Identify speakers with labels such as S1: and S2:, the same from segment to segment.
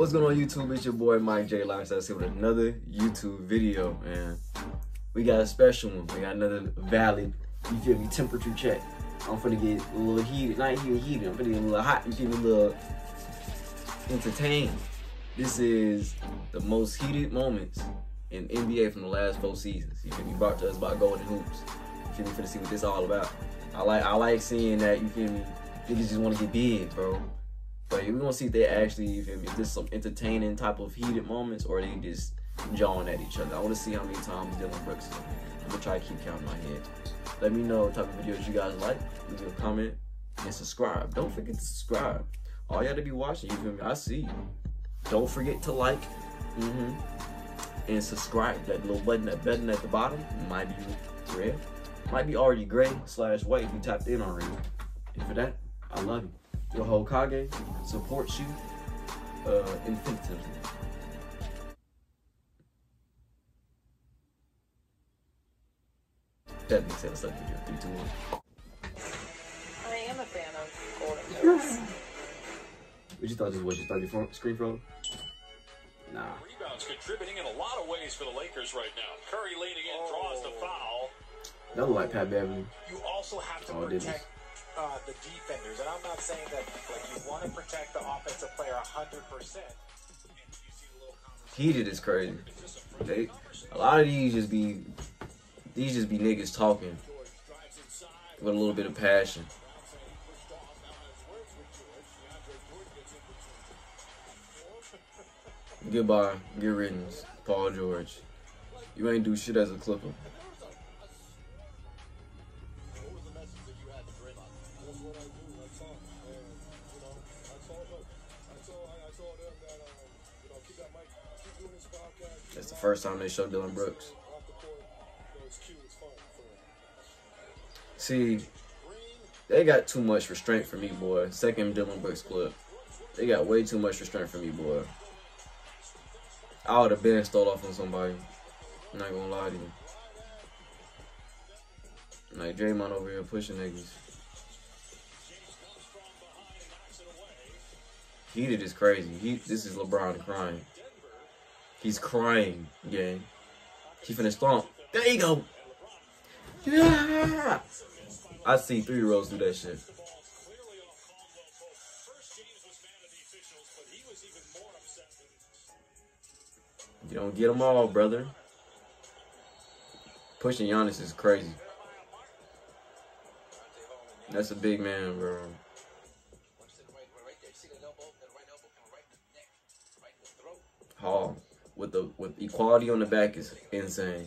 S1: What's going on YouTube? It's your boy MikeLifestylez here with another YouTube video, man. We got a special one. We got another valid, you feel me, temperature check. I'm finna get a little heated, not even heated, I'm finna get a little hot, you feel me, a little entertained. This is the most heated moments in NBA from the last 4 seasons. You feel me, brought to us by Golden Hoops. You feel me, finna see what this all about. I like seeing that, you feel me, niggas just wanna get big, bro. But we're gonna see if they actually, you feel me, if this is some entertaining type of heated moments or they just jawing at each other. I wanna see how many times Dylan Brooks. I'm gonna try to keep counting my head. Let me know what type of videos you guys like. Leave a comment and subscribe. Don't forget to subscribe. All you have to be watching, you feel me? I see you. Don't forget to like, and subscribe. That little button at the bottom might be red, might be already gray/white if you tapped in already. And for that, I love you. Your Hokage supports you infinitively. That being said, let's start the video. 3, 2, 1.
S2: I am a fan of Golden Hoops.
S1: What you thought this was? You thought your screen froze? Nah.
S3: Rebounds contributing in a lot of ways for the Lakers right now. Curry leaning in, draws the foul.
S1: That look like Pat Beverly.
S4: You also have to protect the defenders, and I'm not saying that like you want to protect the offensive player 100%.
S1: Heated is crazy. A lot of these just be niggas talking with a little bit of passion. Goodbye, get riddance, Paul George. You ain't do shit as a Clipper. That's the first time they showed Dylan Brooks. See, they got too much restraint for me, boy. Second Dylan Brooks clip. They got way too much restraint for me, boy. I would have been stole off on somebody. I'm not gonna lie to you. Like Draymond over here pushing niggas. Heated is crazy. This is LeBron crying. He's crying, gang. He finna stomp. There you go. Yeah. I see 3-year-olds do that shit. You don't get them all, brother. Pushing Giannis is crazy. That's a big man, bro. Hall with equality on the back is insane.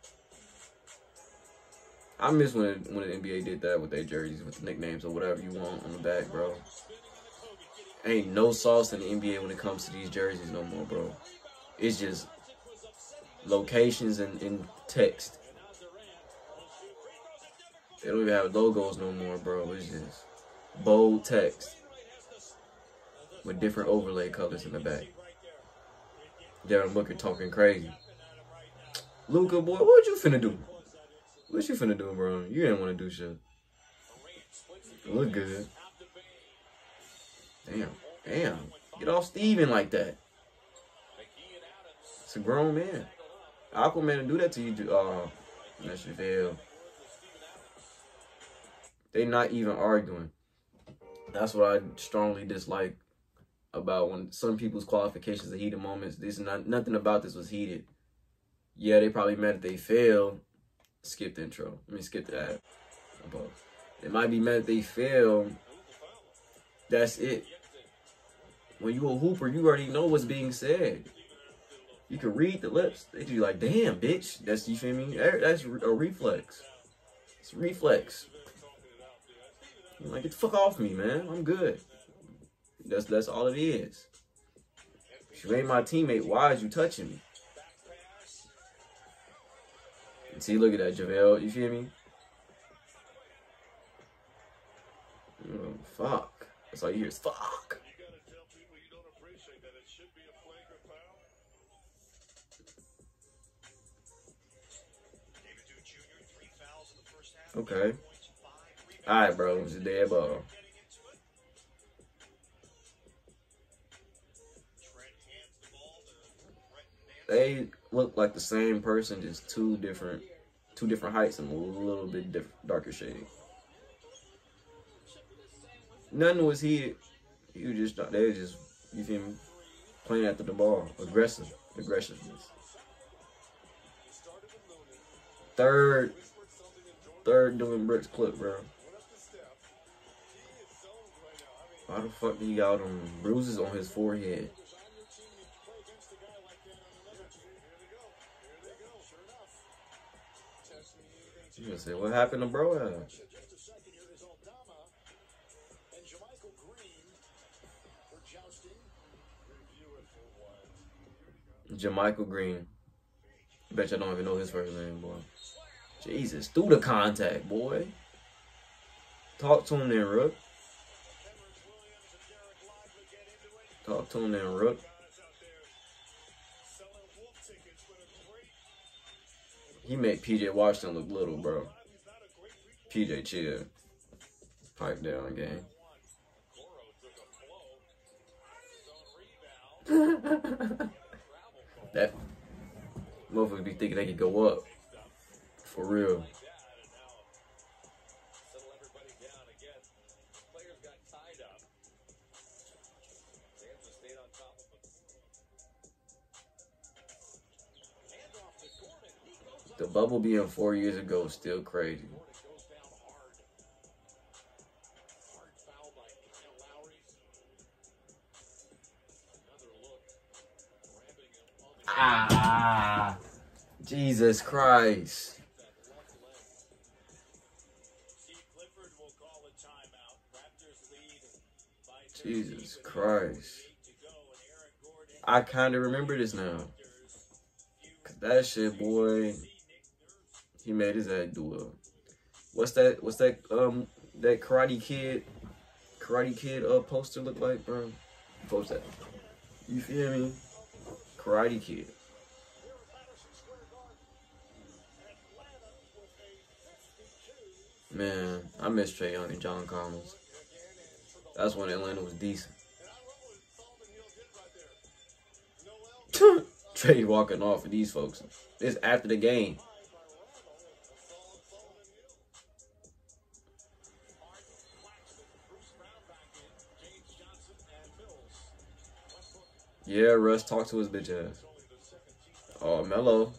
S1: I miss when the NBA did that with their jerseys with the nicknames or whatever you want on the back, bro. Ain't no sauce in the NBA when it comes to these jerseys no more, bro. It's just locations and text. They don't even have logos no more, bro. It's just bold text with different overlay colors in the back. Devin Booker talking crazy. Luka, boy, what you finna do? What you finna do, bro? You didn't want to do shit. You look good. Damn. Get off Steven like that. It's a grown man. Aquaman to do that to you, that shit fail. They not even arguing. That's what I strongly dislike about when some people's qualifications are heated moments. Nothing about this was heated. Yeah, they probably mad that they failed. Skip the intro. Let me skip that. They might be mad that they failed. That's it. When you a hooper, you already know what's being said. You can read the lips. They be like, damn, bitch. That's, you feel me? That's a reflex. It's a reflex. I'm like, get the fuck off me, man. I'm good. That's all it is. If you ain't my teammate, why is you touching me? And see, look at that, JaVale. You feel me? Oh, fuck. That's all you hear is fuck. Okay. Alright, bro. It's a dead ball. they look like the same person, just two different heights and a little bit darker shade. Nothing was hit. He was just, they was just, you feel me, playing after the ball. Aggressiveness. Third doing Brooks clip, bro. Why the fuck do he got them bruises on his forehead? You gonna say, what happened to bro? JaMychal Green. Bet you I don't even know his first name, boy. Jesus, through the contact, boy. Talk to him then, Rook. Talk to him then, Rook. He made PJ Washington look little, bro. PJ, chill. Pipe down, gang. That motherfuckers be thinking they could go up. For real. The bubble being 4 years ago is still crazy. Ah, Jesus Christ. Jesus Christ. I kind of remember this now. Cause that shit, boy. He made his ass do it. What's that that Karate Kid poster look like, bro? Post that. You feel me? Karate Kid. Man, I miss Trae Young and John Collins. That's when Atlanta was decent. Trae walking off of these folks. It's after the game. Yeah, Russ, talk to his bitch ass. Oh, Melo.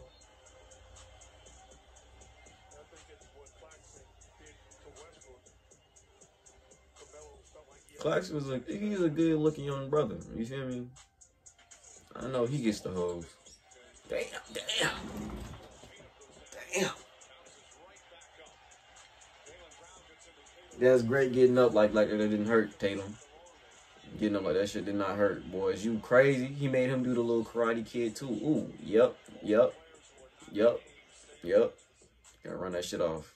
S1: Claxton was he's a good looking young brother. You feel me? I know he gets the hoes. Damn. That's great getting up like it didn't hurt, Tatum. Getting up like that shit did not hurt, boys. You crazy? He made him do the little Karate Kid too. Ooh, yep. Gotta run that shit off.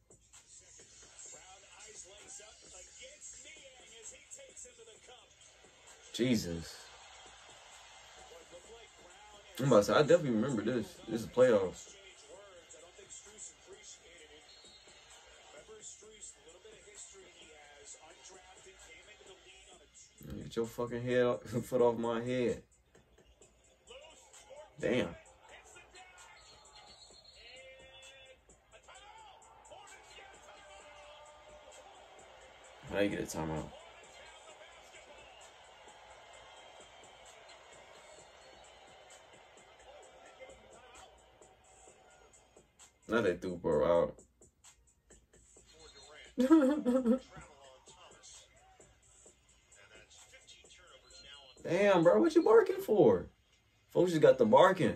S1: Jesus. I'm about to say, I definitely remember this. This is playoffs. Get your fucking foot off my head. Damn. How you get a timeout? Now they threw bro out. Damn, bro, what you barking for? Folks just got the barking.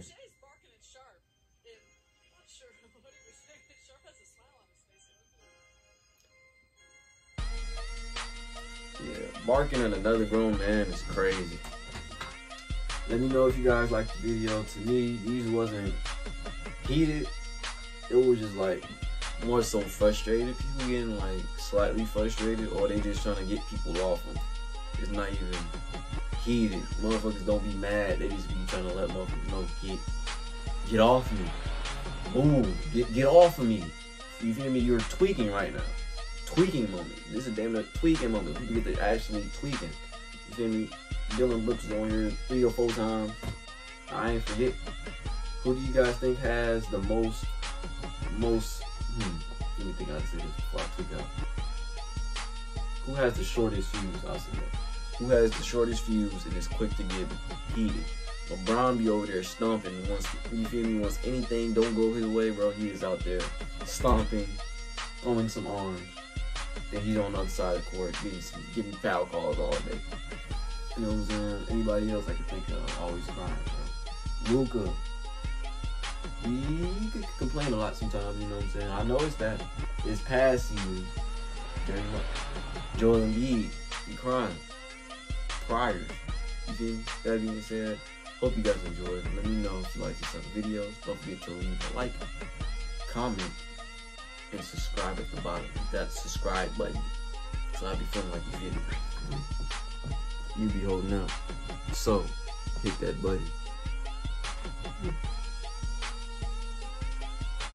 S1: Yeah, barking at another grown man is crazy. Let me know if you guys liked the video. To me, these wasn't heated. It was just like more so frustrated. People getting like slightly frustrated, or they just trying to get people off them. It's not even heated. Motherfuckers don't be mad. They just be trying to let motherfuckers know, get off me. Ooh, get off of me. You feel me? You're tweaking right now. Tweaking moment. This is a damn tweaking moment. People get to actually tweaking. You feel me? Dylan Brooks is on here 3 or 4 times. I ain't forget. Who do you guys think has the most, let me think how to say this before I tweak out. Who has the shortest fuse? I'll say that. Who has the shortest fuse and is quick to get heated? LeBron be over there stomping. Once, you feel me? Once anything don't go his way, bro, he is out there stomping, throwing some arms. Then he's on the other side of the court getting foul calls all day. You know what I'm saying? Anybody else I can think of always crying, bro. Luka. He could complain a lot sometimes, you know what I'm saying? I noticed that this past season, Joel Embiid, he crying. Prior. You feel me? That being said, hope you guys enjoyed. Let me know if you like these type of videos. Don't forget to leave a like, comment, and subscribe at the bottom. Hit that subscribe button. So I'll be feeling like you feel me. You be holding out. So, hit that button.